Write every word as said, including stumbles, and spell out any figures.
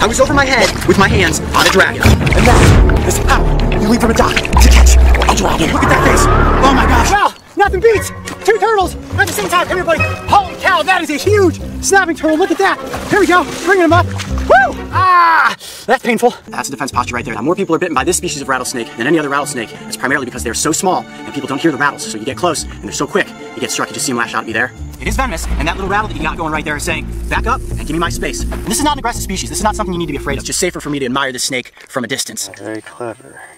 I was over my head with my hands on a dragon. And that is how you leap from a dock to catch a dragon. Look at that face. Oh my gosh. Wow, nothing beats two turtles at the same time. Come here, buddy. Holy cow, that is a huge snapping turtle. Look at that. Here we go, bringing him up. Woo! Ah, that's painful. That's a defense posture right there. Now, more people are bitten by this species of rattlesnake than any other rattlesnake. It's primarily because they're so small and people don't hear the rattles. So you get close and they're so quick, you get struck, you just see them lash out at me there. It is venomous, and that little rattle that you got going right there is saying, back up and give me my space. And this is not an aggressive species. This is not something you need to be afraid of. It's just safer for me to admire this snake from a distance. Very clever.